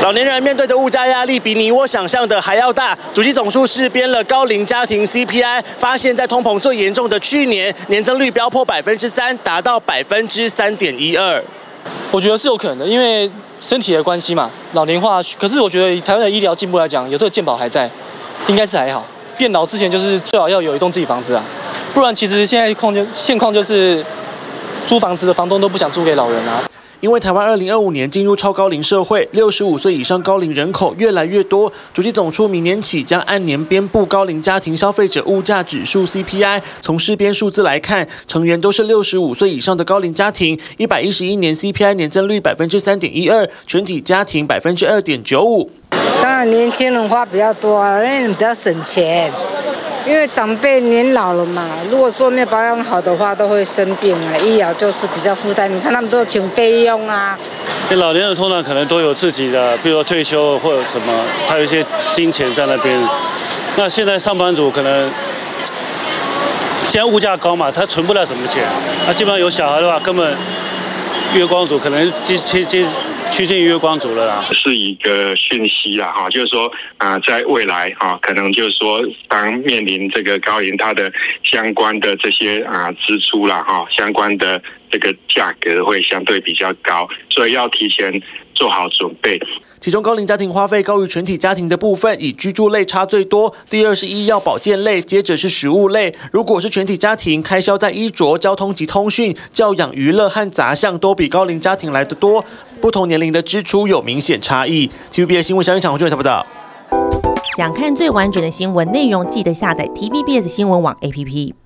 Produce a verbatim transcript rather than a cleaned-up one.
老年人面对的物价压力比你我想象的还要大。主计总处试编了高龄家庭 C P I， 发现在通膨最严重的去年，年增率飙破百分之三，达到百分之三点一二。 我觉得是有可能的，因为身体的关系嘛，老龄化。可是我觉得以台湾的医疗进步来讲，有这个健保还在，应该是还好。变老之前就是最好要有一栋自己房子啊，不然其实现在况就现况就是租房子的房东都不想租给老人啊。 因为台湾二零二五年进入超高龄社会，六十五岁以上高龄人口越来越多。主计总处明年起将按年编布高龄家庭消费者物价指数 C P I。从试编数字来看，成员都是六十五岁以上的高龄家庭，一百一十一年 C P I 年增率百分之三点一二，全体家庭百分之二点九五。 当然，年轻人花比较多啊，因为比较省钱。因为长辈年老了嘛，如果说没有保养好的话，都会生病啊，医疗就是比较负担。你看他们都有请费用啊。 老年人通常可能都有自己的，比如说退休或者什么，还有一些金钱在那边。那现在上班族可能现在物价高嘛，他存不了什么钱。那基本上有小孩的话，根本月光族可能接接接。趋近月光族了啦， 是一个讯息啦哈，就是说啊、呃，在未来哈，可能就是说，当面临这个高龄，它的相关的这些啊、呃、支出啦哈，相关的这个价格会相对比较高，所以要提前做好准备。 其中高龄家庭花费高于全体家庭的部分，以居住类差最多，第二是医药保健类，接着是食物类。如果是全体家庭，开销在衣着、交通及通讯、教养、娱乐和杂项都比高龄家庭来得多，不同年龄的支出有明显差异。T V B S 新闻小演场，我就为他报道。 想看最完整的新闻内容，记得下载 T V B S 新闻网 A P P。